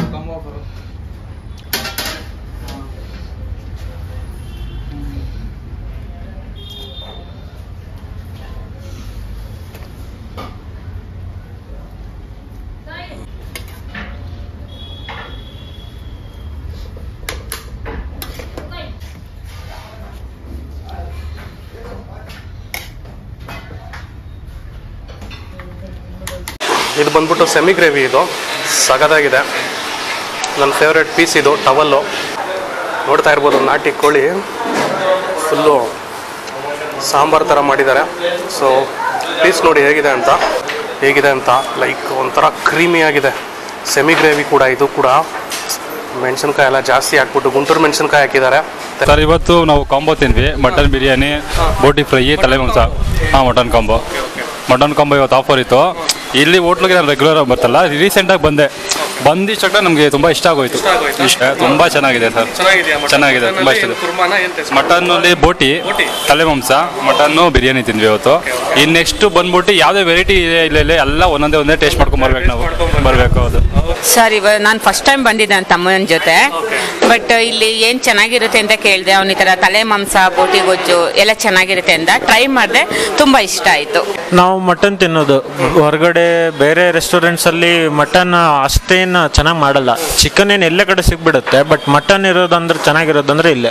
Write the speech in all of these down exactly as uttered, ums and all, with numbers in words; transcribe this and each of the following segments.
ಇದು ಬಂದ್ಬಿಟ್ಟು semi gravy. ಇದು ಸಗದಾಗಿದೆ, ನನ್ನ ಫೇವ್ರೆಟ್ ಪೀಸ್ ಇದು. ಟವಲ್ಲು ನೋಡ್ತಾ ಇರ್ಬೋದು, ನಾಟಿ ಕೋಳಿ ಫುಲ್ಲು ಸಾಂಬಾರು ಥರ ಮಾಡಿದ್ದಾರೆ. ಸೊ ಪೀಸ್ ನೋಡಿ ಹೇಗಿದೆ ಅಂತ ಹೇಗಿದೆ ಅಂತ ಲೈಕ್ ಒಂಥರ ಕ್ರೀಮಿ ಆಗಿದೆ. ಸೆಮಿ ಗ್ರೇವಿ ಕೂಡ. ಇದು ಕೂಡ ಮೆಣಸಿನ್ಕಾಯಿ ಎಲ್ಲ ಜಾಸ್ತಿ ಹಾಕ್ಬಿಟ್ಟು ಗುಂಟೂರು ಮೆಣಸಿನ್ಕಾಯಿ ಹಾಕಿದ್ದಾರೆ. ಸರ್ ಇವತ್ತು ನಾವು ಕಾಂಬೋ ತಿಂದ್ವಿ, ಮಟನ್ ಬಿರಿಯಾನಿ, ಬೋಟಿ ಫ್ರೈ, ತಲೆ ಮಾಂಸ. ಹಾಂ, ಮಟನ್ ಕಾಂಬೋ. ಮಟನ್ ಕಾಂಬೋ ಇವತ್ತು ಆಫರ್ ಇತ್ತು. ಇಲ್ಲಿ ಹೋಟ್ಲಿಗೆ ನಾನು ರೆಗ್ಯುಲರ್ ಆಗಿ ಬರ್ತಲ್ಲ, ರೀಸೆಂಟಾಗಿ ಬಂದೆ. ಬಂದಿಷ್ಟ ನಮಗೆ ತುಂಬ ಇಷ್ಟ ಆಗೋಯ್ತು. ಇಷ್ಟ ತುಂಬ ಚೆನ್ನಾಗಿದೆ ಸರ್, ಚೆನ್ನಾಗಿದೆ, ತುಂಬ ಇಷ್ಟ. ಮಟನ್ನಲ್ಲಿ ಬೋಟಿ, ತಲೆ ಮಾಂಸ, ಮಟನ್ನು ಬಿರಿಯಾನಿ ತಿಂದ್ವಿ ಇವತ್ತು. ಇನ್ನು ನೆಕ್ಸ್ಟ್ ಬಂದ್ಬಿಟ್ಟು ಯಾವುದೇ ವೆರೈಟಿ ಇದೆ ಇಲ್ಲ ಎಲ್ಲ ಒಂದೊಂದೇ ಒಂದೇ ಟೇಸ್ಟ್ ಮಾಡ್ಕೊಂಡು ಬರ್ಬೇಕು ನಾವು ಬರಬೇಕು. ಅದು ಸರ್ ಇವಾಗ ನಾನು ಫಸ್ಟ್ ಟೈಮ್ ಬಂದಿದ್ದೆ ನನ್ನ ತಮ್ಮನ ಜೊತೆ. ಬಟ್ ಇಲ್ಲಿ ಏನು ಚೆನ್ನಾಗಿರುತ್ತೆ ಅಂತ ಕೇಳಿದೆ. ಅವನ ಈ ಥರ ತಲೆ ಮಾಂಸ, ಬೋಟಿ ಗೊಜ್ಜು ಎಲ್ಲ ಚೆನ್ನಾಗಿರುತ್ತೆ ಅಂತ ಟ್ರೈ ಮಾಡಿದೆ. ತುಂಬ ಇಷ್ಟ ಆಯಿತು. ನಾವು ಮಟನ್ ತಿನ್ನೋದು ಹೊರಗಡೆ ಬೇರೆ ರೆಸ್ಟೋರೆಂಟ್ಸಲ್ಲಿ ಮಟನ್ ಅಷ್ಟೇನು ಚೆನ್ನಾಗಿ ಮಾಡಲ್ಲ. ಚಿಕನ್ ಏನು ಎಲ್ಲ ಕಡೆ ಸಿಗ್ಬಿಡುತ್ತೆ, ಬಟ್ ಮಟನ್ ಇರೋದಂದ್ರೆ ಚೆನ್ನಾಗಿರೋದಂದ್ರೆ ಇಲ್ಲೇ.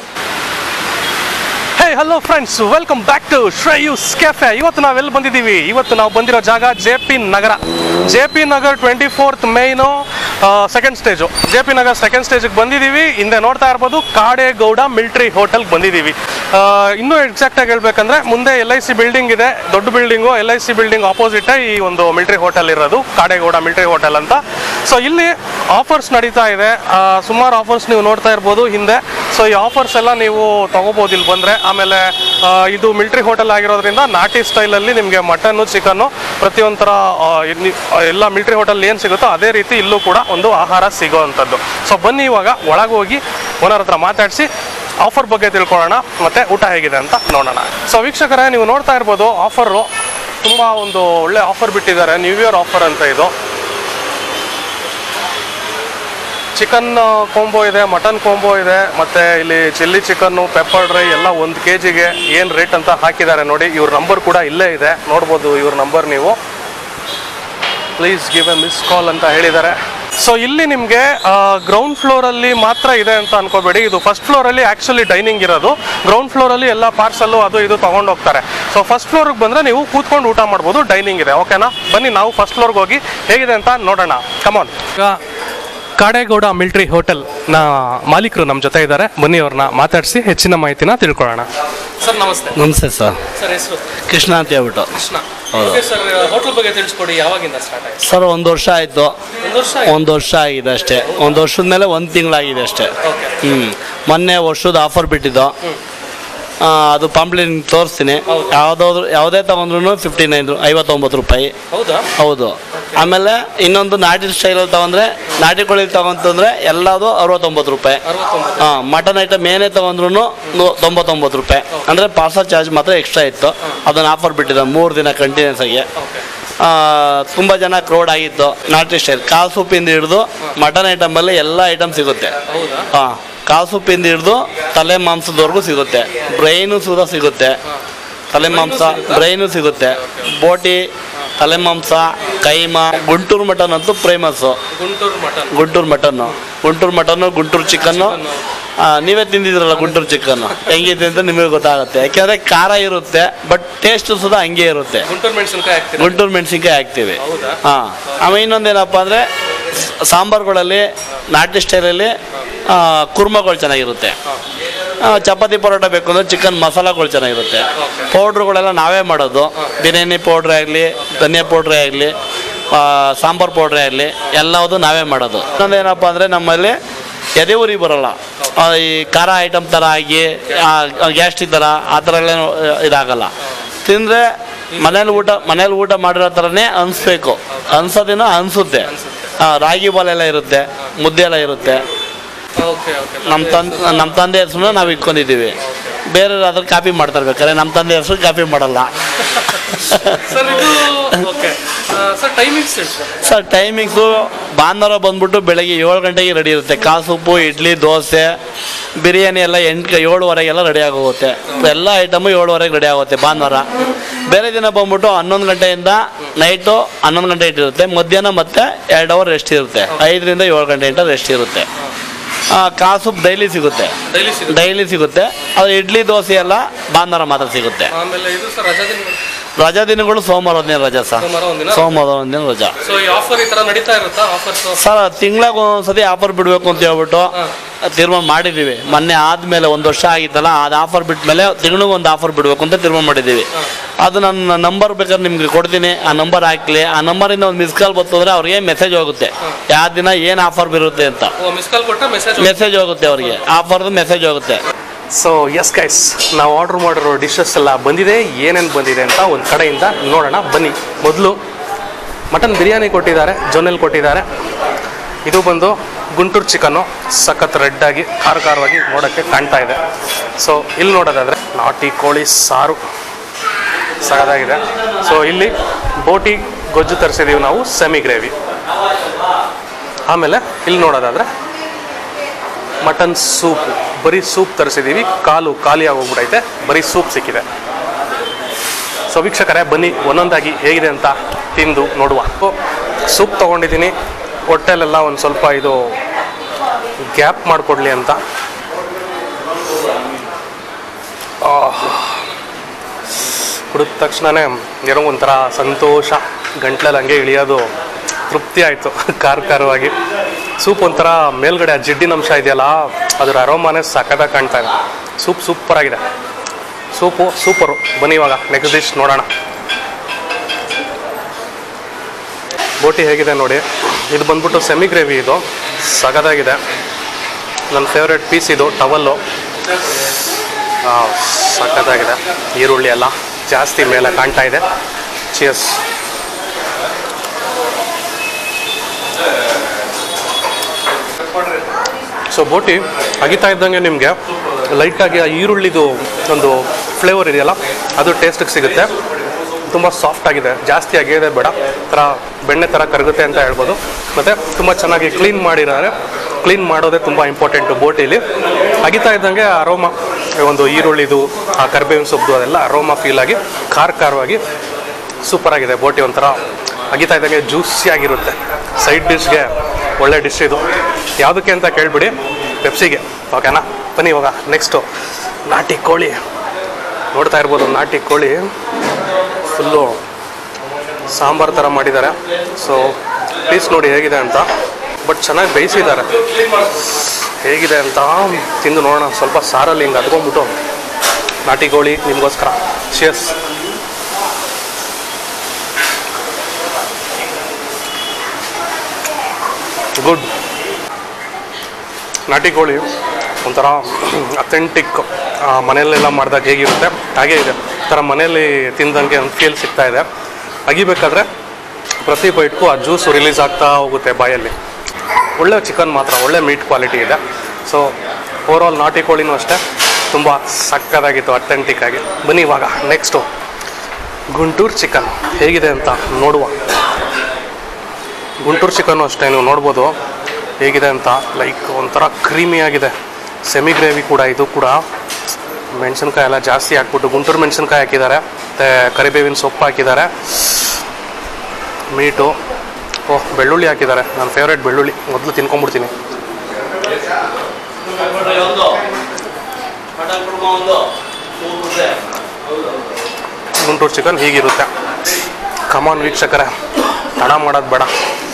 Hey hello friends, welcome back to Shreyus cafe. ಇವತ್ತು ನಾವು ಎಲ್ಲಿ ಬಂದಿದ್ದೀವಿ? ಇವತ್ತು ನಾವು ಬಂದಿರೋ ಜಾಗ J P Nagar. J P Nagar twenty fourth main second stage. J P Nagar second ಸ್ಟೇಜಿಗೆ ಬಂದಿದ್ದೀವಿ. ಹಿಂದೆ ನೋಡ್ತಾ ಇರ್ಬೋದು ಕಾಡೇಗೌಡ ಮಿಲಿಟರಿ ಹೋಟೆಲ್ಗೆ ಬಂದಿದ್ದೀವಿ. ಇನ್ನೂ ಎಕ್ಸಾಕ್ಟಾಗಿ ಹೇಳ್ಬೇಕಂದ್ರೆ ಮುಂದೆ ಎಲ್ ಐ ಸಿ ಬಿಲ್ಡಿಂಗ್ ಇದೆ, ದೊಡ್ಡ building. L I C building ಆಪೋಸಿಟೇ ಈ ಒಂದು ಮಿಲಿಟರಿ ಹೋಟೆಲ್ ಇರೋದು, ಕಾಡೇಗೌಡ ಮಿಲಿಟರಿ ಹೋಟೆಲ್ ಅಂತ. ಸೊ ಇಲ್ಲಿ ಆಫರ್ಸ್ ನಡೀತಾ ಇದೆ, ಸುಮಾರು ಆಫರ್ಸ್ ನೀವು ನೋಡ್ತಾ ಇರ್ಬೋದು ಹಿಂದೆ. ಸೊ ಈ ಆಫರ್ಸ್ ಎಲ್ಲ ನೀವು ತೊಗೋಬೋದು ಇಲ್ಲಿ ಬಂದರೆ. ಆಮೇಲೆ ಇದು ಮಿಲಿಟರಿ ಹೋಟೆಲ್ ಆಗಿರೋದ್ರಿಂದ ನಾಟಿ ಸ್ಟೈಲಲ್ಲಿ ನಿಮಗೆ ಮಟನ್ನು, ಚಿಕನ್ನು ಪ್ರತಿಯೊಂಥರ ಎಲ್ಲ ಮಿಲಿಟರಿ ಹೋಟೆಲ್ ಏನು ಸಿಗುತ್ತೋ ಅದೇ ರೀತಿ ಇಲ್ಲೂ ಕೂಡ ಒಂದು ಆಹಾರ ಸಿಗೋ ಅಂಥದ್ದು. ಸೊ ಬನ್ನಿ ಇವಾಗ ಒಳಗೆ ಹೋಗಿ ಓನರ್ ಹತ್ರ ಮಾತಾಡಿಸಿ ಆಫರ್ ಬಗ್ಗೆ ತಿಳ್ಕೊಳ್ಳೋಣ, ಮತ್ತು ಊಟ ಹೇಗಿದೆ ಅಂತ ನೋಡೋಣ. ಸೊ ವೀಕ್ಷಕರೇ, ನೀವು ನೋಡ್ತಾ ಇರ್ಬೋದು ಆಫರು ತುಂಬ ಒಂದು ಒಳ್ಳೆ ಆಫರ್ ಬಿಟ್ಟಿದ್ದಾರೆ. ನ್ಯೂ ಇಯರ್ ಆಫರ್ ಅಂತ ಇದು. ಚಿಕನ್ ಕಾಂಬೋ ಇದೆ, ಮಟನ್ ಕಾಂಬೋ ಇದೆ, ಮತ್ತು ಇಲ್ಲಿ ಚಿಲ್ಲಿ ಚಿಕನ್ನು, ಪೆಪ್ಪರ್ ಡ್ರೈ ಎಲ್ಲ ಒಂದು ಕೆ ಜಿಗೆ ಏನು ರೇಟ್ ಅಂತ ಹಾಕಿದ್ದಾರೆ ನೋಡಿ. ಇವ್ರ ನಂಬರ್ ಕೂಡ ಇಲ್ಲೇ ಇದೆ, ನೋಡ್ಬೋದು ಇವ್ರ ನಂಬರ್ ನೀವು. Please give a miss call ಅಂತ ಹೇಳಿದ್ದಾರೆ. ಸೊ ಇಲ್ಲಿ ನಿಮಗೆ ಗ್ರೌಂಡ್ ಫ್ಲೋರಲ್ಲಿ ಮಾತ್ರ ಇದೆ ಅಂತ ಅನ್ಕೋಬೇಡಿ. ಇದು ಫಸ್ಟ್ ಫ್ಲೋರಲ್ಲಿ ಆ್ಯಕ್ಚುಲಿ ಡೈನಿಂಗ್ ಇರೋದು. ಗ್ರೌಂಡ್ ಫ್ಲೋರಲ್ಲಿ ಎಲ್ಲ ಪಾರ್ಸಲ್ಲು ಅದು ಇದು ತೊಗೊಂಡು ಹೋಗ್ತಾರೆ. ಸೊ ಫಸ್ಟ್ ಫ್ಲೋರಿಗೆ ಬಂದರೆ ನೀವು ಕೂತ್ಕೊಂಡು ಊಟ ಮಾಡ್ಬೋದು, ಡೈನಿಂಗ್ ಇದೆ. ಓಕೆನಾ? ಬನ್ನಿ ನಾವು ಫಸ್ಟ್ ಫ್ಲೋರ್ಗೆ ಹೋಗಿ ಹೇಗಿದೆ ಅಂತ ನೋಡೋಣ. ಕಮಾನ್. ಈಗ ಕಾಡೇಗೌಡ ಮಿಲಿಟರಿ ಹೋಟೆಲ್ನ ಮಾಲೀಕರು ನಮ್ಮ ಜೊತೆ ಇದ್ದಾರೆ. ಬನ್ನಿ ಅವ್ರನ್ನ ಮಾತಾಡಿಸಿ ಹೆಚ್ಚಿನ ಮಾಹಿತಿನ ತಿಳ್ಕೊಳ್ಳೋಣ. ಸರ್ ನಮಸ್ತೆ. ನಮಸ್ತೆ ಸರ್. ಸರ್ ಹೆಸರು? ಕೃಷ್ಣ ಅಂತ ಹೇಳ್ಬಿಟ್ಟು. ಕೃಷ್ಣ. ಸರ್ ಹೋಟೆಲ್ ಬಗ್ಗೆ ತಿಳಿಸ್ಕೊಡಿ, ಯಾವಾಗಿಂದ ಸ್ಟಾರ್ಟ್ ಆಯಿತು? ಸರ್ ಒಂದು ವರ್ಷ ಆಯಿತು. ಒಂದು ವರ್ಷ ಒಂದು ವರ್ಷ ಆಗಿದೆ ಅಷ್ಟೇ. ಒಂದು ವರ್ಷದ ಮೇಲೆ ಒಂದು ತಿಂಗಳಾಗಿದೆ ಅಷ್ಟೇ. ಹ್ಞೂ ಮೊನ್ನೆ ವರ್ಷದ ಆಫರ್ ಬಿಟ್ಟಿದ್ದು, ಅದು ಪಾಂಪ್ಲೆಟ್ ತೋರಿಸ್ತೀನಿ. ಯಾವುದಾದ್ರು ಯಾವುದೇ ತಗೊಂಡ್ರು ಫಿಫ್ಟಿ ನೈನ್ ಐವತ್ತೊಂಬತ್ತು ರೂಪಾಯಿ. ಹೌದಾ? ಹೌದು. ಆಮೇಲೆ ಇನ್ನೊಂದು ನಾಟಿ ಸ್ಟೈಲಲ್ಲಿ ತಗೊಂಡ್ರೆ, ನಾಟಿ ಕೋಳಿ ತಗೊಂತಂದ್ರೆ ಎಲ್ಲದು ಅರವತ್ತೊಂಬತ್ತು ರೂಪಾಯಿ. ಹಾಂ, ಮಟನ್ ಐಟಮ್ ಏನೇ ತಗೊಂಡ್ರು ತೊಂಬತ್ತೊಂಬತ್ತು ರೂಪಾಯಿ. ಅಂದರೆ ಪಾರ್ಸಲ್ ಚಾರ್ಜ್ ಮಾತ್ರ ಎಕ್ಸ್ಟ್ರಾ ಇತ್ತು. ಅದನ್ನು ಆಫರ್ ಬಿಟ್ಟಿದ್ದೆ ಮೂರು ದಿನ ಕಂಟಿನ್ಯೂಸ್ ಆಗಿ. ತುಂಬ ಜನ ಕ್ರೌಡ್ ಆಗಿತ್ತು. ನಾಟಿ ಸ್ಟೈಲ್ ಕಾಲು ಸೂಪಿಂದ ಹಿಡಿದು ಮಟನ್ ಐಟಮಲ್ಲಿ ಎಲ್ಲ ಐಟಮ್ ಸಿಗುತ್ತೆ. ಹಾಂ, ಕಾಲು ಸೂಪಿಂದ ಹಿಡಿದು ತಲೆ ಮಾಂಸದವರೆಗೂ ಸಿಗುತ್ತೆ. ಬ್ರೈನು ಸೂದ ಸಿಗುತ್ತೆ, ತಲೆ ಮಾಂಸ ಬ್ರೈನು ಸಿಗುತ್ತೆ. ಬೋಟಿ, ತಲೆ ಮಾಂಸ, ಕೈಮಾ. ಗುಂಟೂರು ಮಟನ್ ಅಂತೂ famous. Guntur mutton Guntur mutton Guntur mutton Guntur chicken. ನೀವೇ ತಿಂದಿದ್ರಲ್ಲ ಗುಂಟೂರು ಚಿಕನ್ನು, ಹೆಂಗಿದೆ ಅಂತ ನಿಮಗೆ ಗೊತ್ತಾಗುತ್ತೆ. ಯಾಕೆಂದರೆ ಖಾರ ಇರುತ್ತೆ, ಬಟ್ ಟೇಸ್ಟ್ ಸುಧಾ ಹಂಗೆ ಇರುತ್ತೆ. ಗುಂಟೂರು ಮೆಣಸಿನ್ಕಾಯಿ ಹಾಕ್ತೀವಿ. ಗುಂಟೂರು ಮೆಣಸಿನ್ಕಾಯಿ ಹಾಕ್ತೀವಿ. ಹಾಂ. ಆಮೇಲೆ ಇನ್ನೊಂದೇನಪ್ಪ ಅಂದರೆ ಸಾಂಬಾರುಗಳಲ್ಲಿ ನಾಟಿ ಸ್ಟೈಲಲ್ಲಿ ಕುರ್ಮಗಳು ಚೆನ್ನಾಗಿರುತ್ತೆ. ಚಪಾತಿ ಪರೋಟ ಬೇಕು ಅಂದರೆ ಚಿಕನ್ ಮಸಾಲಗಳು ಚೆನ್ನಾಗಿರುತ್ತೆ. ಪೌಡ್ರುಗಳೆಲ್ಲ ನಾವೇ ಮಾಡೋದು. ಬಿರಿಯಾನಿ ಪೌಡ್ರೇ ಆಗಲಿ, ಧನಿಯಾ ಪೌಡ್ರೇ ಆಗಲಿ, ಸಾಂಬಾರು ಪೌಡ್ರೇ ಆಗಲಿ, ಎಲ್ಲವುದು ನಾವೇ ಮಾಡೋದು. ಇನ್ನೊಂದು ಏನಪ್ಪ ಅಂದರೆ ನಮ್ಮಲ್ಲಿ ಎದೆ ಉರಿ ಬರೋಲ್ಲ. ಈ ಖಾರ ಐಟಮ್ ಥರ ಆಗಿ ಗ್ಯಾಸ್ಟ್ರಿಕ್ ಥರ ಆ ಥರ ಎಲ್ಲ ಇದಾಗಲ್ಲ. ತಿಂದರೆ ಮನೇಲಿ ಊಟ ಮನೇಲಿ ಊಟ ಮಾಡಿರೋ ಥರನೇ ಅನಿಸ್ಬೇಕು. ಅನ್ಸೋದಿನ ಅನಿಸುತ್ತೆ. ರಾಗಿ ಬಾಲೆಲ್ಲ ಇರುತ್ತೆ, ಮುದ್ದೆ ಎಲ್ಲ ಇರುತ್ತೆ. ನಮ್ಮ ತಂದೆ ನಮ್ಮ ತಂದೆ ಹೆಸರನ್ನ ನಾವು ಇಟ್ಕೊಂಡಿದ್ದೀವಿ. ಬೇರೆ ಅದ್ರ ಕಾಪಿ ಮಾಡ್ತಾರೆ ಬೇಕಾದ್ರೆ, ನಮ್ಮ ತಂದೆ ಹೆಸರು ಕಾಪಿ ಮಾಡಲ್ಲ. ಸರ್ ಇದು okay sir timings sir timings ಭಾನುವಾರ ಬಂದ್ಬಿಟ್ಟು ಬೆಳಗ್ಗೆ ಏಳು ಗಂಟೆಗೆ ರೆಡಿ ಇರುತ್ತೆ. ಕಾಸುಪ್ಪು, ಇಡ್ಲಿ, ದೋಸೆ, ಬಿರಿಯಾನಿ ಎಲ್ಲ ಎಂಟು ಏಳುವರೆಗೆಲ್ಲ ರೆಡಿ ಆಗೋಗುತ್ತೆ. ಎಲ್ಲ ಐಟಮು ಏಳುವರೆಗೆ ರೆಡಿ ಆಗುತ್ತೆ ಭಾನುವಾರ. ಬೇರೆ ದಿನ ಬಂದ್ಬಿಟ್ಟು ಹನ್ನೊಂದು ಗಂಟೆಯಿಂದ ನೈಟು ಹನ್ನೊಂದು ಗಂಟೆ ಇಟ್ಟಿರುತ್ತೆ. ಮಧ್ಯಾಹ್ನ ಮತ್ತೆ ಎರಡು ಅವರ್ ರೆಸ್ಟ್ ಇರುತ್ತೆ. ಐದರಿಂದ ಏಳು ಗಂಟೆಯಿಂದ ರೆಸ್ಟ್ ಇರುತ್ತೆ. ಕಾಸು ಡೈಲಿ ಸಿಗುತ್ತೆ ಡೈಲಿ ಸಿಗುತ್ತೆ ಅದು ಇಡ್ಲಿ ದೋಸೆ ಎಲ್ಲ ಭಾನುವಾರ ಮಾತ್ರ ಸಿಗುತ್ತೆ. ರಜಾ ದಿನಗಳು ಸೋಮವಾರ ಒಂದಿನ ರಜಾ ಸರ್. ಸೋಮವಾರ ಒಂದಿನ ರಜಾ ಸರ್. ತಿಂಗಳಾಗ ಒಂದ್ಸತಿ ಆಫರ್ ಬಿಡಬೇಕು ಅಂತ ಹೇಳ್ಬಿಟ್ಟು ತೀರ್ಮಾನ ಮಾಡಿದ್ದೀವಿ. ಮೊನ್ನೆ ಆದಮೇಲೆ ಒಂದು ವರ್ಷ ಆಗಿತ್ತಲ್ಲ, ಅದು ಆಫರ್ ಬಿಟ್ಟ ಮೇಲೆ ತಿಂಗಳಿಗೆ ಒಂದು ಆಫರ್ ಬಿಡಬೇಕು ಅಂತ ತೀರ್ಮಾನ ಮಾಡಿದ್ದೀವಿ. ಅದು ನನ್ನ ನಂಬರ್ ಬೇಕಾದ್ರೆ ನಿಮ್ಗೆ ಕೊಡ್ತೀನಿ, ಆ ನಂಬರ್ ಹಾಕ್ಲಿ. ಆ ನಂಬರಿಂದ ಒಂದು ಮಿಸ್ ಕಾಲ್ ಬರ್ತಂದ್ರೆ ಅವ್ರಿಗೆ ಮೆಸೇಜ್ ಹೋಗುತ್ತೆ ಯಾವ ದಿನ ಏನು ಆಫರ್ ಬರುತ್ತೆ ಅಂತ. ಮೆಸೇಜ್ ಹೋಗುತ್ತೆ ಅವ್ರಿಗೆ, ಆಫರ್ದು ಮೆಸೇಜ್ ಹೋಗುತ್ತೆ. ಸೊ ಎಸ್ ಗೈಸ್, ನಾವು ಆರ್ಡರ್ ಮಾಡಿರೋ ಡಿಶಸ್ ಎಲ್ಲ ಬಂದಿದೆ. ಏನೇನು ಬಂದಿದೆ ಅಂತ ಒಂದು ಕಡೆಯಿಂದ ನೋಡೋಣ ಬನ್ನಿ. ಮೊದಲು ಮಟನ್ ಬಿರಿಯಾನಿ ಕೊಟ್ಟಿದ್ದಾರೆ, ಜೊನ್ನೆಲ್ ಕೊಟ್ಟಿದ್ದಾರೆ. ಇದು ಬಂದು ಗುಂಟೂರು ಚಿಕನ್ನು, ಸಖತ್ ರೆಡ್ಡಾಗಿ ಖಾರ ಖಾರವಾಗಿ ನೋಡೋಕ್ಕೆ ಕಾಣ್ತಾ ಇದೆ. ಸೊ ಇಲ್ಲಿ ನೋಡೋದಾದರೆ ನಾಟಿ ಕೋಳಿ ಸಾರು ಸಖತ್ತಾಗಿದೆ. ಸೊ ಇಲ್ಲಿ ಬೋಟಿ ಗೊಜ್ಜು ತರಿಸಿದ್ದೀವಿ ನಾವು, ಸೆಮಿ ಗ್ರೇವಿ. ಆಮೇಲೆ ಇಲ್ಲಿ ನೋಡೋದಾದರೆ ಮಟನ್ ಸೂಪ್, ಬರೀ ಸೂಪ್ ತರಿಸಿದ್ದೀವಿ. ಕಾಲು ಖಾಲಿ ಆಗೋಗ್ಬಿಟ್ಟೈತೆ, ಬರೀ ಸೂಪ್ ಸಿಕ್ಕಿದೆ. ಸೊ ವೀಕ್ಷಕರೇ ಬನ್ನಿ ಒಂದೊಂದಾಗಿ ಹೇಗಿದೆ ಅಂತ ತಿಂದು ನೋಡುವ. ಸೂಪ್ ತೊಗೊಂಡಿದ್ದೀನಿ, ಹೊಟ್ಟೆಲೆಲ್ಲ ಒಂದು ಸ್ವಲ್ಪ ಇದು ಗ್ಯಾಪ್ ಮಾಡಿಕೊಡ್ಲಿ ಅಂತ. ಕುಡಿದ ತಕ್ಷಣವೇ ಏನೋ ಒಂಥರ ಸಂತೋಷ, ಗಂಟ್ಲಲ್ಲಿ ಹಂಗೆ ಇಳಿಯೋದು, ತೃಪ್ತಿ ಆಯಿತು ಖಾರ ಖಾರವಾಗಿ. ಸೂಪ್ ಒಂಥರ ಮೇಲ್ಗಡೆ ಆ ಜಿಡ್ಡಿನ ಅಂಶ ಇದೆಯಲ್ಲ, ಅದರ ಅರೋಮಾನೇ ಸಖತ್ತಾಗಿ ಕಾಣ್ತಾ ಇದೆ. ಸೂಪ್ ಸೂಪರ್ ಆಗಿದೆ, ಸೂಪು ಸೂಪರು. ಬನ್ನಿ ಇವಾಗ ನೆಕ್ಸ್ಟ್ ಡಿಶ್ ನೋಡೋಣ. ಬೋಟಿ ಹೇಗಿದೆ ನೋಡಿ. ಇದು ಬಂದ್ಬಿಟ್ಟು ಸೆಮಿ ಗ್ರೇವಿ, ಇದು ಸಖತ್ತಾಗಿದೆ. ನನ್ನ ಫೇವ್ರೇಟ್ ಪೀಸ್ ಇದು, ಟವಲ್ಲು ಸಖತ್ತಾಗಿದೆ. ಈರುಳ್ಳಿ ಎಲ್ಲ ಜಾಸ್ತಿ ಮೇಲೆ ಕಾಣ್ತಾ ಇದೆ. ಚಿಯರ್ಸ್. ಸೊ ಬೋಟಿ ಅಗಿತಾ ಇದ್ದಂಗೆ ನಿಮಗೆ ಲೈಟಾಗಿ ಆ ಈರುಳ್ಳಿದು ಒಂದು ಫ್ಲೇವರ್ ಇದೆಯಲ್ಲ, ಅದು ಟೇಸ್ಟಿಗೆ ಸಿಗುತ್ತೆ. ತುಂಬ ಸಾಫ್ಟಾಗಿದೆ, ಜಾಸ್ತಿ ಅಗಿಯೋದೇ ಬೇಡ, ಥರ ಬೆಣ್ಣೆ ಥರ ಕರಗುತ್ತೆ ಅಂತ ಹೇಳ್ಬೋದು. ಮತ್ತು ತುಂಬ ಚೆನ್ನಾಗಿ ಕ್ಲೀನ್ ಮಾಡಿದ್ದಾರೆ. ಕ್ಲೀನ್ ಮಾಡೋದೇ ತುಂಬ ಇಂಪಾರ್ಟೆಂಟು ಬೋಟಿಲಿ. ಅಗಿತಾ ಇದ್ದಂಗೆ ಅರೋಮಾ, ಒಂದು ಈರುಳ್ಳಿದು ಆ ಕರಿಬೇವಿನ ಸೊಪ್ಪು ಅದೆಲ್ಲ ಅರೋಮಾ ಫೀಲಾಗಿ ಖಾರ ಖಾರವಾಗಿ ಸೂಪರಾಗಿದೆ. ಬೋಟಿ ಒಂಥರ ಅಗಿತಾ ಇದ್ದಂಗೆ ಜ್ಯೂಸಿಯಾಗಿರುತ್ತೆ. ಸೈಡ್ ಡಿಶ್ಗೆ ಒಳ್ಳೆ ಡಿಶ್ ಇದು. ಯಾವುದಕ್ಕೆ ಅಂತ ಕೇಳಿಬಿಡಿ, ಪೆಪ್ಸಿಗೆ. ಓಕೆನಾ? ಬನ್ನಿ ಇವಾಗ ನೆಕ್ಸ್ಟು ನಾಟಿ ಕೋಳಿ ನೋಡ್ತಾ ಇರ್ಬೋದು. ನಾಟಿ ಕೋಳಿ ಫುಲ್ಲು ಸಾಂಬಾರು ಥರ ಮಾಡಿದ್ದಾರೆ. ಸೊ ಪೀಸ್ ನೋಡಿ ಹೇಗಿದೆ ಅಂತ, ಬಟ್ ಚೆನ್ನಾಗಿ ಬೇಯಿಸಿದ್ದಾರೆ. ಹೇಗಿದೆ ಅಂತ ತಿಂದು ನೋಡೋಣ. ಸ್ವಲ್ಪ ಸಾರಲ್ಲಿ ಹಿಂಗೆ ಅದ್ಕೊಂಡ್ಬಿಟ್ಟು ನಾಟಿ ಕೋಳಿ ನಿಮಗೋಸ್ಕರ. ಶಿಯರ್ಸ್. ಗುಡ್. ನಾಟಿ ಕೋಳಿ ಒಂಥರ ಅಥೆಂಟಿಕ್, ಮನೆಯಲ್ಲೆಲ್ಲ ಮಾಡಿದಾಗ ಹೇಗಿರುತ್ತೆ ಹಾಗೇ ಇದೆ. ಥರ ಮನೆಯಲ್ಲಿ ತಿಂದಂಗೆ ಒಂದು ಫೀಲ್ ಸಿಗ್ತಾ ಇದೆ. ಅಗಿಬೇಕಾದ್ರೆ ಪ್ರತಿ ಬೈಟ್ಗೂ ಆ ಜ್ಯೂಸು ರಿಲೀಸ್ ಆಗ್ತಾ ಹೋಗುತ್ತೆ ಬಾಯಲ್ಲಿ. ಒಳ್ಳೆ ಚಿಕನ್ ಮಾತ್ರ, ಒಳ್ಳೆ ಮೀಟ್ ಕ್ವಾಲಿಟಿ ಇದೆ. ಸೊ ಓವರಾಲ್ ನಾಟಿ ಕೋಳಿನೂ ಅಷ್ಟೇ ತುಂಬ ಸಕ್ಕತ್ತಾಗಿತ್ತು, ಅಥೆಂಟಿಕ್ ಆಗಿ. ಬನ್ನಿ ಇವಾಗ ನೆಕ್ಸ್ಟು ಗುಂಟೂರು ಚಿಕನ್ ಹೇಗಿದೆ ಅಂತ ನೋಡುವ. ಗುಂಟೂರು ಚಿಕನ್ನು ಅಷ್ಟೇ ನೀವು ನೋಡ್ಬೋದು ಹೇಗಿದೆ ಅಂತ. ಲೈಕ್ ಒಂಥರ ಕ್ರೀಮಿಯಾಗಿದೆ. ಸೆಮಿ ಗ್ರೇವಿ ಕೂಡ. ಇದು ಕೂಡ ಮೆಣಸಿನ್ಕಾಯಿ ಎಲ್ಲ ಜಾಸ್ತಿ ಹಾಕ್ಬಿಟ್ಟು ಗುಂಟೂರು ಮೆಣಸಿನ್ಕಾಯಿ ಹಾಕಿದ್ದಾರೆ, ಮತ್ತು ಕರಿಬೇವಿನ ಸೊಪ್ಪು ಹಾಕಿದ್ದಾರೆ, ಮೀಟು, ಓಹ್ ಬೆಳ್ಳುಳ್ಳಿ ಹಾಕಿದ್ದಾರೆ. ನನ್ನ ಫೇವ್ರೇಟ್ ಬೆಳ್ಳುಳ್ಳಿ, ಮೊದಲು ತಿನ್ಕೊಂಡ್ಬಿಡ್ತೀನಿ. ಗುಂಟೂರು ಚಿಕನ್ ಹೀಗಿರುತ್ತೆ. ಕಮಾನ್ ವೀಕ್ಷಕರೇ, ತಡ ಮಾಡೋದು ಬೇಡ.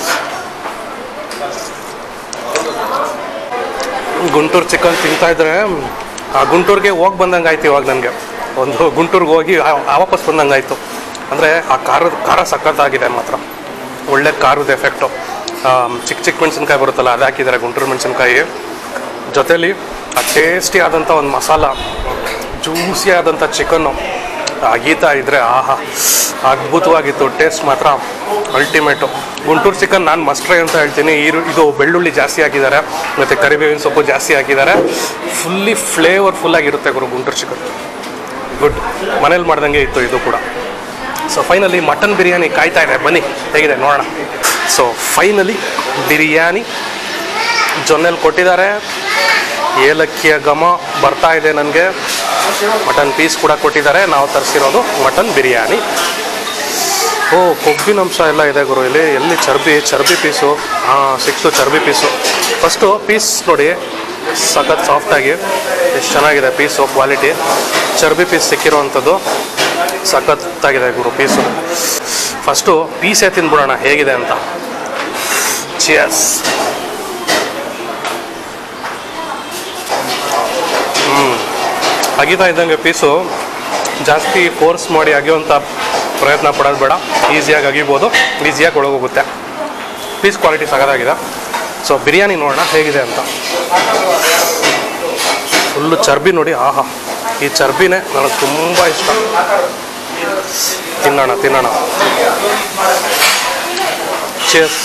ಗುಂಟೂರು ಚಿಕನ್ ತಿಂತಾಯಿದ್ರೆ ಆ ಗುಂಟೂರಿಗೆ ಹೋಗಿ ಬಂದಂಗೆ ಆಯ್ತು. ಇವಾಗ ನನಗೆ ಒಂದು ಗುಂಟೂರಿಗೆ ಹೋಗಿ ವಾಪಸ್ ಬಂದಂಗೆ ಆಯಿತು. ಅಂದರೆ ಆ ಖಾರದ ಖಾರ ಸಖತ್ತಾಗಿದೆ ಮಾತ್ರ. ಒಳ್ಳೆ ಖಾರದ ಎಫೆಕ್ಟು. ಚಿಕ್ಕ ಚಿಕ್ಕ ಮೆಣಸಿನ್ಕಾಯಿ ಬರುತ್ತಲ್ಲ, ಅದು ಹಾಕಿದ್ದಾರೆ ಗುಂಟೂರು ಮೆಣಸಿನ್ಕಾಯಿ ಜೊತೇಲಿ. ಆ ಟೇಸ್ಟಿ ಆದಂಥ ಒಂದು ಮಸಾಲ, ಜ್ಯೂಸಿ ಆದಂಥ ಚಿಕನ್ನು ಅಗೀತಾ ಇದ್ದರೆ ಆಹಾ ಅದ್ಭುತವಾಗಿತ್ತು. ಟೇಸ್ಟ್ ಮಾತ್ರ ಅಲ್ಟಿಮೇಟು. ಗುಂಟೂರು ಚಿಕನ್ ನಾನು ಮಸ್ಟ್ ಟ್ರೈ ಅಂತ ಹೇಳ್ತೀನಿ. ಈರು ಇದು ಬೆಳ್ಳುಳ್ಳಿ ಜಾಸ್ತಿ ಹಾಕಿದ್ದಾರೆ, ಮತ್ತು ಕರಿಬೇವಿನ ಸೊಪ್ಪು ಜಾಸ್ತಿ ಹಾಕಿದ್ದಾರೆ. ಫುಲ್ಲಿ ಫ್ಲೇವರ್ಫುಲ್ಲಾಗಿರುತ್ತೆ ಗುರು ಗುಂಟೂರು ಚಿಕನ್. ಗುಡ್. ಮನೇಲಿ ಮಾಡ್ದಂಗೆ ಇತ್ತು ಇದು ಕೂಡ. ಸೊ ಫೈನಲಿ ಮಟನ್ ಬಿರಿಯಾನಿ ಕಾಯ್ತಾ ಇದೆ, ಬನ್ನಿ ಹೇಗಿದೆ ನೋಡೋಣ. ಸೊ ಫೈನಲಿ ಬಿರಿಯಾನಿ ಜೊನ್ನೆಲ್ಲಿ ಕೊಟ್ಟಿದ್ದಾರೆ, ಏಲಕ್ಕಿಯ ಘಮ ಬರ್ತಾ ಇದೆ ನನಗೆ. ಮಟನ್ ಪೀಸ್ ಕೂಡ ಕೊಟ್ಟಿದ್ದಾರೆ, ನಾವು ತರಿಸಿರೋದು ಮಟನ್ ಬಿರಿಯಾನಿ. ಓ ಕೊಬ್ಬಿನ ಅಂಶ ಎಲ್ಲ ಇದೆ ಗುರು ಇಲ್ಲಿ. ಎಲ್ಲಿ ಚರ್ಬಿ ಚರ್ಬಿ ಪೀಸು, ಹಾಂ ಸಿಕ್ತು ಚರ್ಬಿ ಪೀಸು. ಫಸ್ಟು ಪೀಸ್ ನೋಡಿ ಸಖತ್ ಸಾಫ್ಟಾಗಿ ಎಷ್ಟು ಚೆನ್ನಾಗಿದೆ ಪೀಸು, ಕ್ವಾಲಿಟಿ. ಚರ್ಬಿ ಪೀಸ್ ಸಿಕ್ಕಿರೋವಂಥದ್ದು ಸಖತ್ತಾಗಿದೆ ಗುರು ಪೀಸು. ಫಸ್ಟು ಪೀಸೇ ತಿಂದ್ಬಿಡೋಣ ಹೇಗಿದೆ ಅಂತ. ಚಿಯರ್ಸ್. ಹ್ಞೂ ಅಗಿತಾ ಇದ್ದಂಗೆ ಪೀಸು, ಜಾಸ್ತಿ ಫೋರ್ಸ್ ಮಾಡಿ ಅಗಿಯುವಂಥ ಪ್ರಯತ್ನ ಪಡೋದು ಬೇಡ, ಈಸಿಯಾಗಿ ಅಗಿಬೋದು, ಈಸಿಯಾಗಿ ಒಳಗೋಗುತ್ತೆ. ಪೀಸ್ ಕ್ವಾಲಿಟಿ ಸಗದಾಗಿದೆ. ಸೊ ಬಿರಿಯಾನಿ ನೋಡೋಣ ಹೇಗಿದೆ ಅಂತ. ಫುಲ್ಲು ಚರ್ಬಿ ನೋಡಿ, ಆಹಾ ಈ ಚರ್ಬಿನೇ ನನಗೆ ತುಂಬ ಇಷ್ಟ. ತಿನ್ನೋಣ ತಿನ್ನೋಣ. ಚೀರ್ಸ್.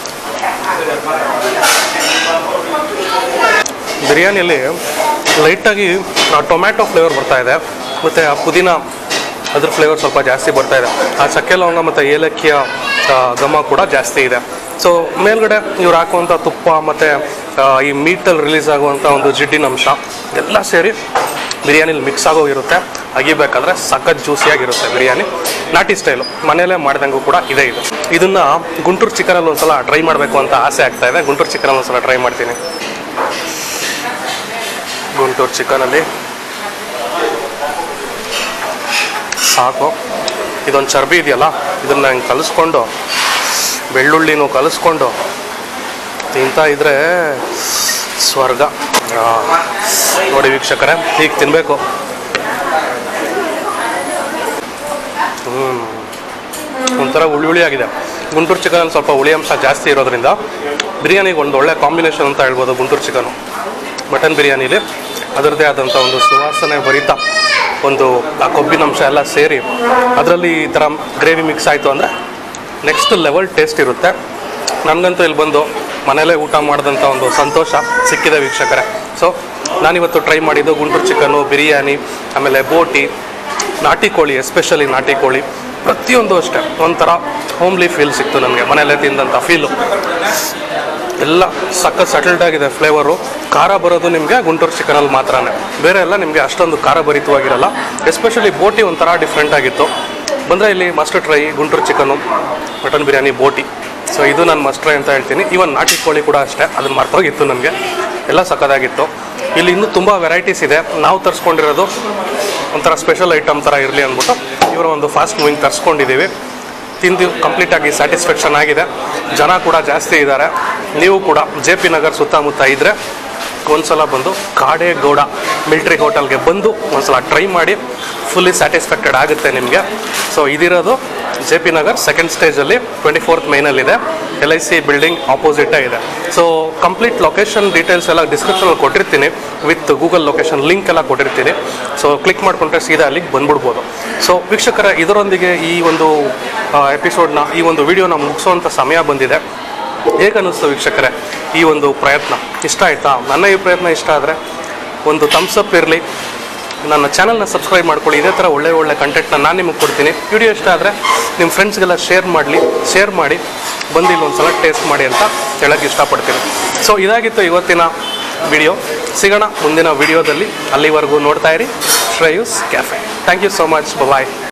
ಬಿರಿಯಾನಿಯಲ್ಲಿ ಲೈಟಾಗಿ ಟೊಮ್ಯಾಟೊ ಫ್ಲೇವರ್ ಬರ್ತಾ ಇದೆ, ಮತ್ತು ಆ ಪುದೀನ ಅದ್ರ ಫ್ಲೇವರ್ ಸ್ವಲ್ಪ ಜಾಸ್ತಿ ಬರ್ತಾ ಇದೆ. ಆ ಚಕ್ಕೆ ಲವಂಗ ಮತ್ತು ಏಲಕ್ಕಿಯ ಘಮ ಕೂಡ ಜಾಸ್ತಿ ಇದೆ. ಸೊ ಮೇಲ್ಗಡೆ ಇವ್ರು ಹಾಕುವಂಥ ತುಪ್ಪ ಮತ್ತು ಈ ಮೀಟಲ್ಲಿ ರಿಲೀಸ್ ಆಗುವಂಥ ಒಂದು ಜಿಡ್ಡಿನ ಅಂಶ ಎಲ್ಲ ಸೇರಿ ಬಿರಿಯಾನಿಲಿ ಮಿಕ್ಸ್ ಆಗೋಗಿರುತ್ತೆ. ಅಗಿಬೇಕಾದ್ರೆ ಸಖತ್ ಜ್ಯೂಸಿಯಾಗಿರುತ್ತೆ ಬಿರಿಯಾನಿ. ನಾಟಿ ಸ್ಟೈಲು ಮನೆಯಲ್ಲೇ ಮಾಡಿದಂಗೂ ಕೂಡ ಇದೆ ಇದು. ಇದನ್ನು ಗುಂಟೂರು ಚಿಕನಲ್ಲಿ ಒಂದ್ಸಲ ಟ್ರೈ ಮಾಡಬೇಕು ಅಂತ ಆಸೆ ಆಗ್ತಾ ಇದೆ. ಗುಂಟೂರು ಚಿಕನಲ್ಲಿ ಒಂದ್ಸಲ ಟ್ರೈ ಮಾಡ್ತೀನಿ. ಗುಂಟೂರು ಚಿಕನಲ್ಲಿ ಸಾಕು. ಇದೊಂದು ಚರ್ಬಿ ಇದೆಯಲ್ಲ, ಇದನ್ನು ಹಿಂಗೆ ಕಲಿಸ್ಕೊಂಡು ಬೆಳ್ಳುಳ್ಳಿನೂ ಕಲಿಸ್ಕೊಂಡು ತಿಂತಾ ಇದ್ರೆ ಸ್ವರ್ಗ. ನೋಡಿ ವೀಕ್ಷಕರೇ, ಹೀಗೆ ತಿನ್ನಬೇಕು. ಹ್ಞೂ ಒಂಥರ ಹುಳಿ ಹುಳಿ ಆಗಿದೆ. ಗುಂಟೂರು ಚಿಕನಲ್ಲಿ ಸ್ವಲ್ಪ ಹುಳಿ ಅಂಶ ಜಾಸ್ತಿ ಇರೋದ್ರಿಂದ ಬಿರಿಯಾನಿಗೆ ಒಂದು ಒಳ್ಳೆ ಕಾಂಬಿನೇಷನ್ ಅಂತ ಹೇಳ್ಬೋದು. ಗುಂಟೂರು ಚಿಕನು ಮಟನ್ ಬಿರಿಯಾನಿಲಿ ಅದರದ್ದೇ ಆದಂಥ ಒಂದು ಸುವಾಸನೆ ಭರಿತ ಒಂದು ಆ ಕೊಬ್ಬಿನ ಅಂಶ ಎಲ್ಲ ಸೇರಿ ಅದರಲ್ಲಿ ಈ ಥರ ಗ್ರೇವಿ ಮಿಕ್ಸ್ ಆಯಿತು ಅಂದರೆ ನೆಕ್ಸ್ಟ್ ಲೆವೆಲ್ ಟೇಸ್ಟ್ ಇರುತ್ತೆ. ನನಗಂತೂ ಇಲ್ಲಿ ಬಂದು ಮನೇಲೇ ಊಟ ಮಾಡಿದಂಥ ಒಂದು ಸಂತೋಷ ಸಿಕ್ಕಿದೆ ವೀಕ್ಷಕರೇ. ಸೊ ನಾನಿವತ್ತು ಟ್ರೈ ಮಾಡಿದ್ದು ಗುಂಟೂರು ಚಿಕನ್ನು, ಬಿರಿಯಾನಿ, ಆಮೇಲೆ ಬೋಟಿ, ನಾಟಿ ಕೋಳಿ, ಎಸ್ಪೆಷಲಿ ನಾಟಿ ಕೋಳಿ, ಪ್ರತಿಯೊಂದು ಅಷ್ಟೇ ಒಂಥರ ಹೋಮ್ಲಿ ಫೀಲ್ ಸಿಕ್ತು ನನಗೆ, ಮನೆಯಲ್ಲೇ ತಿಂದಂಥ ಫೀಲು. ಎಲ್ಲ ಸಖತ್ ಸೆಟಲ್ಡ್ ಆಗಿದೆ ಫ್ಲೇವರು. ಖಾರ ಬರೋದು ನಿಮಗೆ ಗುಂಟೂರು ಚಿಕನಲ್ಲಿ ಮಾತ್ರನೇ, ಬೇರೆ ಎಲ್ಲ ನಿಮಗೆ ಅಷ್ಟೊಂದು ಖಾರ ಭರಿತವಾಗಿರಲ್ಲ. ಎಸ್ಪೆಷಲಿ ಬೋಟಿ ಒಂಥರ ಡಿಫ್ರೆಂಟ್ ಆಗಿತ್ತು. ಬಂದರೆ ಇಲ್ಲಿ must try Guntur chicken, mutton biryani, ಬೋಟಿ. ಸೊ ಇದು ನಾನು ಮಸ್ಟ್ ಟ್ರೈ ಅಂತ ಹೇಳ್ತೀನಿ. ಇವನ್ ನಾಟಿ ಕೋಳಿ ಕೂಡ ಅಷ್ಟೇ, ಅದನ್ನು ಮರ್ತೋಗಿತ್ತು ನನಗೆ, ಎಲ್ಲ ಸಖತ್ತಾಗಿತ್ತು. ಇಲ್ಲಿ ಇನ್ನೂ ತುಂಬ ವೆರೈಟೀಸ್ ಇದೆ. ನಾವು ತರಿಸ್ಕೊಂಡಿರೋದು ಒಂಥರ ಸ್ಪೆಷಲ್ ಐಟಮ್ ಥರ ಇರಲಿ ಅಂದ್ಬಿಟ್ಟು ಇವರ ಒಂದು ಫಾಸ್ಟ್ ಮೂವಿಂಗ್ ತರಿಸ್ಕೊಂಡಿದ್ದೀವಿ. ತಿಂದು ಕಂಪ್ಲೀಟಾಗಿ ಸ್ಯಾಟಿಸ್ಫ್ಯಾಕ್ಷನ್ ಆಗಿದೆ. ಜನ ಕೂಡ ಜಾಸ್ತಿ ಇದ್ದಾರೆ. ನೀವು ಕೂಡ ಜೆ ಪಿ ನಗರ್ ಸುತ್ತಮುತ್ತ ಇದ್ದರೆ ಒಂದ್ಸಲ ಬಂದು ಕಾಡೇಗೌಡ ಮಿಲ್ಟ್ರಿ ಹೋಟೆಲ್ಗೆ ಬಂದು ಒಂದ್ಸಲ ಟ್ರೈ ಮಾಡಿ, ಫುಲ್ಲಿ ಸ್ಯಾಟಿಸ್ಫ್ಯಾಕ್ಟೆಡ್ ಆಗುತ್ತೆ ನಿಮಗೆ. ಸೊ ಇದಿರೋದು ಜೆ ಪಿ ನಗರ್ ಸೆಕೆಂಡ್ ಸ್ಟೇಜಲ್ಲಿ ಟ್ವೆಂಟಿ ಫೋರ್ತ್ ಮೈನಲ್ಲಿದೆ, ಎಲ್ ಐ ಸಿ ಬಿಲ್ಡಿಂಗ್ ಆಪೋಸಿಟೇ ಇದೆ. ಸೊ ಕಂಪ್ಲೀಟ್ ಲೊಕೇಶನ್ ಡೀಟೇಲ್ಸ್ ಎಲ್ಲ ಡಿಸ್ಕ್ರಿಪ್ಷನಲ್ಲಿ ಕೊಟ್ಟಿರ್ತೀನಿ, ವಿತ್ ಗೂಗಲ್ ಲೊಕೇಶನ್ ಲಿಂಕ್ ಎಲ್ಲ ಕೊಟ್ಟಿರ್ತೀನಿ. ಸೊ ಕ್ಲಿಕ್ ಮಾಡಿಕೊಂಡ್ರೆ ಸೀದಾ ಅಲ್ಲಿಗೆ ಬಂದ್ಬಿಡ್ಬೋದು. ಸೊ ವೀಕ್ಷಕರ, ಇದರೊಂದಿಗೆ ಈ ಒಂದು ಎಪಿಸೋಡ್ನ, ಈ ಒಂದು ವಿಡಿಯೋನ ಮುಗಿಸೋವಂಥ ಸಮಯ ಬಂದಿದೆ. ಹೇಗೆ ಅನ್ನಿಸ್ತು ವೀಕ್ಷಕರೇ ಈ ಒಂದು ಪ್ರಯತ್ನ? ಇಷ್ಟ ಆಯಿತಾ? ನನ್ನ ಈ ಪ್ರಯತ್ನ ಇಷ್ಟ ಆದರೆ ಒಂದು ಥಮ್ಸ್ ಅಪ್ ಇರಲಿ, ನನ್ನ ಚಾನಲ್ನ ಸಬ್ಸ್ಕ್ರೈಬ್ ಮಾಡ್ಕೊಳ್ಳಿ. ಇದೇ ಥರ ಒಳ್ಳೆ ಒಳ್ಳೆ ಕಂಟೆಂಟ್ನ ನಾನು ನಿಮಗೆ ಕೊಡ್ತೀನಿ. ವಿಡಿಯೋ ಇಷ್ಟ ಆದರೆ ನಿಮ್ಮ ಫ್ರೆಂಡ್ಸ್ಗೆಲ್ಲ ಶೇರ್ ಮಾಡಲಿ, ಶೇರ್ ಮಾಡಿ ಬಂದು ಇಲ್ಲಿ ಒಂದು ಸಲ ಟೇಸ್ಟ್ ಮಾಡಿ ಅಂತ ಹೇಳೋಕ್ಕೆ ಇಷ್ಟಪಡ್ತೀನಿ. ಸೊ ಇದಾಗಿತ್ತು ಇವತ್ತಿನ ವಿಡಿಯೋ. ಸಿಗೋಣ ಮುಂದಿನ ವಿಡಿಯೋದಲ್ಲಿ. ಅಲ್ಲಿವರೆಗೂ ನೋಡ್ತಾ ಇರಿ Shreyus cafe. Thank you so much. Bye.